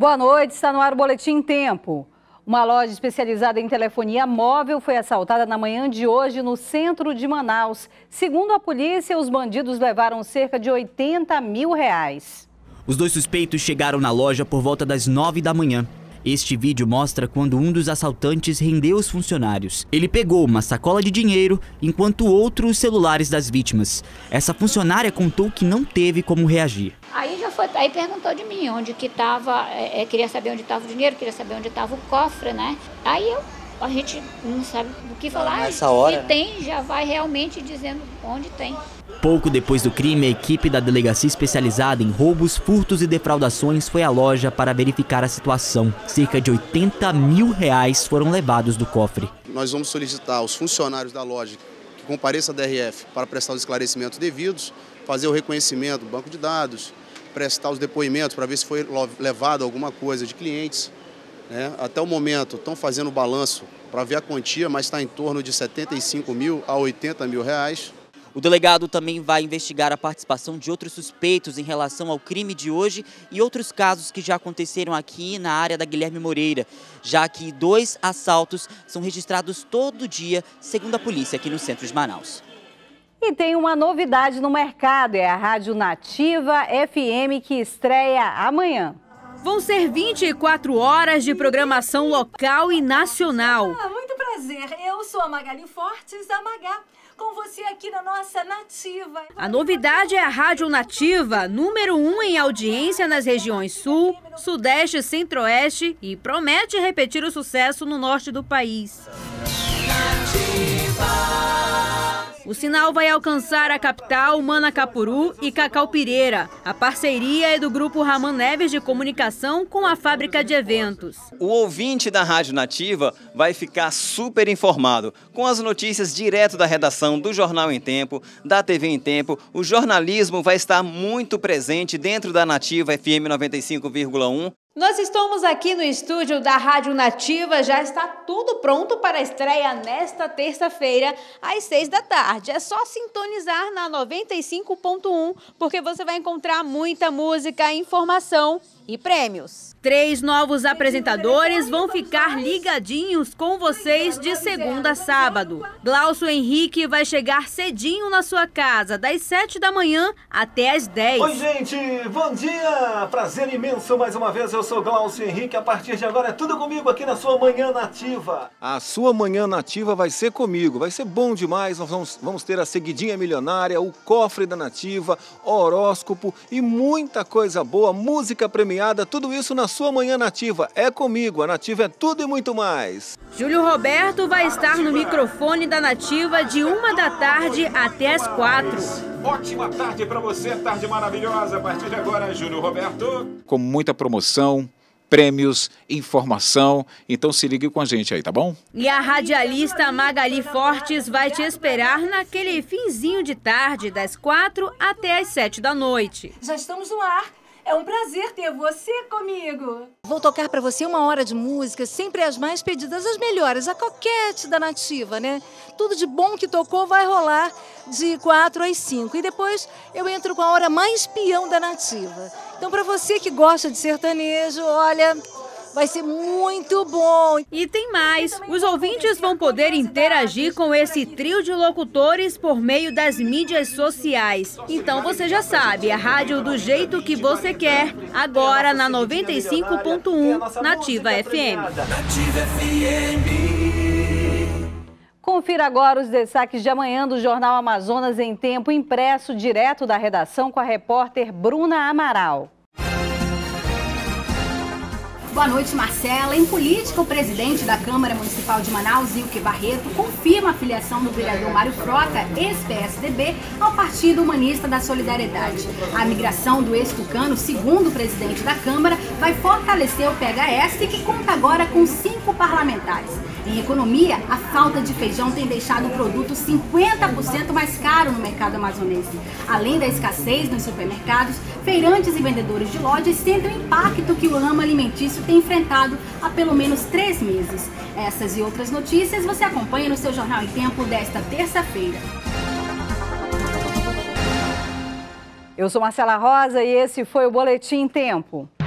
Boa noite, está no ar o Boletim Tempo. Uma loja especializada em telefonia móvel foi assaltada na manhã de hoje no centro de Manaus. Segundo a polícia, os bandidos levaram cerca de R$80 mil. Os dois suspeitos chegaram na loja por volta das 9 da manhã. Este vídeo mostra quando um dos assaltantes rendeu os funcionários. Ele pegou uma sacola de dinheiro, enquanto outro os celulares das vítimas. Essa funcionária contou que não teve como reagir. Aí perguntou de mim onde que estava, queria saber onde estava o dinheiro, queria saber onde estava o cofre, né? Aí a gente não sabe o que falar. Nessa hora, se tem, já vai realmente dizendo onde tem. Pouco depois do crime, a equipe da delegacia especializada em roubos, furtos e defraudações foi à loja para verificar a situação. Cerca de R$80 mil foram levados do cofre. Nós vamos solicitar aos funcionários da loja que compareçam à DRF para prestar os esclarecimentos devidos, fazer o reconhecimento do banco de dados, prestar os depoimentos para ver se foi levado alguma coisa de clientes. Até o momento estão fazendo o balanço para ver a quantia, mas está em torno de R$75 mil a R$80 mil. O delegado também vai investigar a participação de outros suspeitos em relação ao crime de hoje e outros casos que já aconteceram aqui na área da Guilherme Moreira, já que 2 assaltos são registrados todo dia, segundo a polícia aqui no centro de Manaus. E tem uma novidade no mercado, é a Rádio Nativa FM que estreia amanhã. Vão ser 24 horas de programação local e nacional. Muito prazer, eu sou a Magali Fortes, a Magá, com você aqui na nossa Nativa. A novidade é a Rádio Nativa, número 1 em audiência nas regiões Sul, Sudeste e Centro-Oeste e promete repetir o sucesso no norte do país. O sinal vai alcançar a capital, Manacapuru e Cacaupireira. A parceria é do Grupo Raman Neves de Comunicação com a Fábrica de Eventos. O ouvinte da Rádio Nativa vai ficar super informado com as notícias direto da redação do Jornal em Tempo, da TV em Tempo. O jornalismo vai estar muito presente dentro da Nativa FM 95,1. Nós estamos aqui no estúdio da Rádio Nativa, já está tudo pronto para a estreia nesta terça-feira, às 6 da tarde. É só sintonizar na 95.1, porque você vai encontrar muita música, informação e prêmios. 3 novos apresentadores vão ficar ligadinhos com vocês de segunda a sábado. Glaucio Henrique vai chegar cedinho na sua casa, das 7 da manhã até as 10. Oi, gente! Bom dia! Prazer imenso mais uma vez, eu sou Glaucio Henrique. A partir de agora é tudo comigo aqui na sua Manhã Nativa. A sua Manhã Nativa vai ser comigo, vai ser bom demais. Nós vamos ter a Seguidinha Milionária, o Cofre da Nativa, horóscopo e muita coisa boa, música premiada, tudo isso na sua Manhã Nativa. É comigo, a Nativa é tudo e muito mais. Júlio Roberto vai estar no microfone da Nativa de 1 da tarde até as 4. Ótima tarde para você, tarde maravilhosa. A partir de agora, Júlio Roberto. Com muita promoção, prêmios, informação, então se ligue com a gente aí, tá bom? E a radialista Magali Fortes vai te esperar naquele finzinho de tarde, das 4 até as 7 da noite. Já estamos no ar. É um prazer ter você comigo. Vou tocar para você 1 hora de música, sempre as mais pedidas, as melhores, a coquete da Nativa, né? Tudo de bom que tocou vai rolar de 4 às 5. E depois eu entro com a hora mais peão da Nativa. Então, para você que gosta de sertanejo, olha, vai ser muito bom. E tem mais, os ouvintes vão poder interagir com esse trio de locutores por meio das mídias sociais. Então você já sabe, a rádio do jeito que você quer, agora na 95.1 Nativa FM. Confira agora os destaques de amanhã do Jornal Amazonas em Tempo, impresso direto da redação com a repórter Bruna Amaral. Boa noite, Marcela. Em política, o presidente da Câmara Municipal de Manaus, Ilke Barreto, confirma a filiação do vereador Mário Frota, ex-PSDB, ao Partido Humanista da Solidariedade. A migração do ex-tucano, segundo o presidente da Câmara, vai fortalecer o PHS, que conta agora com 5 parlamentares. Em economia, a falta de feijão tem deixado o produto 50% mais caro no mercado amazonense. Além da escassez nos supermercados, feirantes e vendedores de lojas sentem o impacto que o ramo alimentício tem enfrentado há pelo menos 3 meses. Essas e outras notícias você acompanha no seu Jornal em Tempo desta terça-feira. Eu sou Marcela Rosa e esse foi o Boletim Tempo.